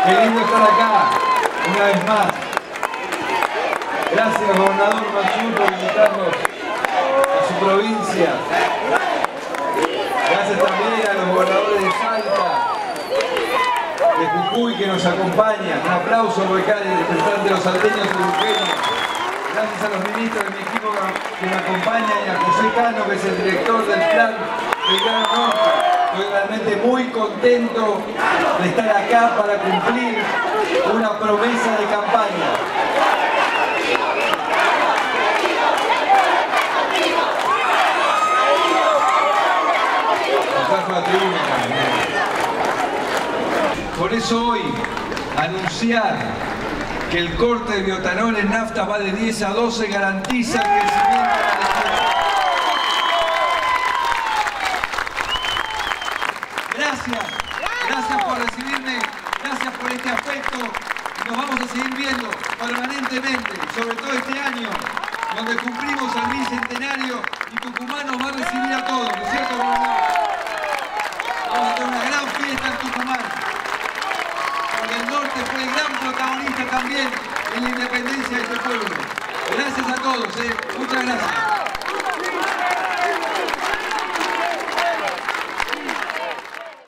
Qué lindo estar acá, una vez más. Gracias, gobernador Mansur, por invitarnos a su provincia. Gracias también a los gobernadores de Salta, de Jujuy, que nos acompañan. Un aplauso por acá del representante de los salteños y luqueños. Gracias a los ministros de mi equipo que me acompañan y a José Cano, que es el director del Plan Belgrano Norte. Estoy realmente muy contento de estar acá para cumplir una promesa de campaña. Por eso hoy anunciar que el corte de biotanol en nafta va de 10 a 12 garantiza el crecimiento de la región. Gracias por recibirme, gracias por este aspecto. Nos vamos a seguir viendo permanentemente, sobre todo este año, donde cumplimos el bicentenario y Tucumán nos va a recibir a todos, ¿no es cierto, gobernador? Vamos a tener una gran fiesta en Tucumán, porque el norte fue el gran protagonista también en la independencia de este pueblo. Gracias a todos, muchas gracias.